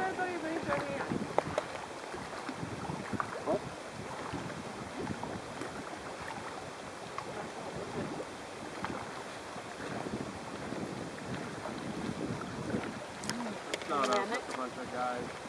everybody raise your hand. What? It's not us, it's a bunch of guys.